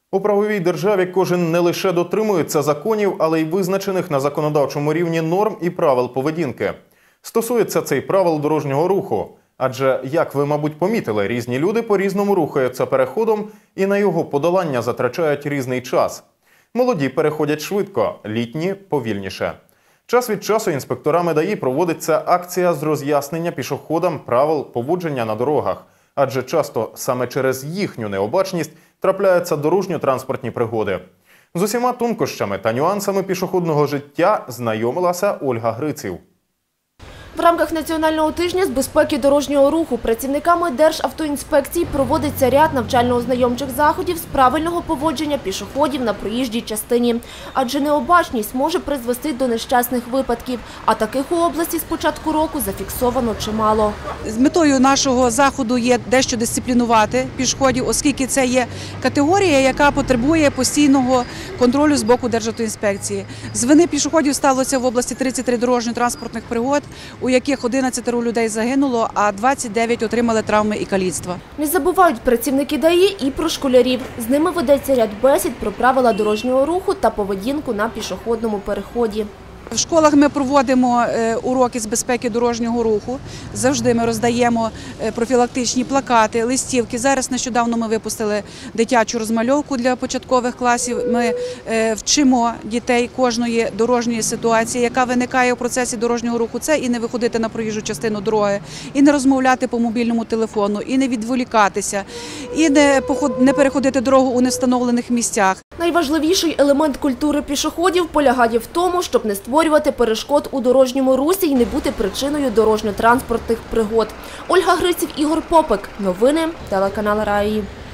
У правовій державі кожен не лише дотримується законів, але й визначених на законодавчому рівні норм і правил поведінки. Стосується цей правил дорожнього руху. Адже, як ви, мабуть, помітили, різні люди по-різному рухаються переходом і на його подолання затрачають різний час. Молоді переходять швидко, літні – повільніше. Час від часу інспекторами ДАІ проводиться акція з роз'яснення пішоходам правил поводження на дорогах. Адже часто саме через їхню необачність трапляються дорожньо-транспортні пригоди. З усіма тонкощами та нюансами пішохідного життя знайомилася Ольга Гриців. В рамках Національного тижня з безпеки дорожнього руху працівниками Державтоінспекції проводиться ряд навчально-ознайомчих заходів з правильного поводження пішоходів на проїжджій частині. Адже необачність може призвести до нещасних випадків, а таких у області з початку року зафіксовано чимало. З метою нашого заходу є дещо дисциплінувати пішоходів, оскільки це є категорія, яка потребує постійного контролю з боку Державтоінспекції. З вини пішоходів сталося в області 33 дорожньо-транспортних пригод, у яких 11 людей загинуло, а 29 отримали травми і каліцтва. Не забувають працівники ДАІ і про школярів. З ними ведеться ряд бесід про правила дорожнього руху та поведінку на пішохідному переході. В школах ми проводимо уроки з безпеки дорожнього руху. Завжди ми роздаємо профілактичні плакати, листівки. Зараз нещодавно ми випустили дитячу розмальовку для початкових класів. Ми вчимо дітей кожної дорожньої ситуації, яка виникає у процесі дорожнього руху. Це і не виходити на проїжджу частину дороги, і не розмовляти по мобільному телефону, і не відволікатися, і не переходити дорогу у невстановлених місцях. Найважливіший елемент культури пішоходів полягає в тому, щоб не створювати перешкод у дорожньому русі і не бути причиною дорожньо-транспортних пригод. Ольга Гриців, Ігор Попик. Новини телеканал РАІ.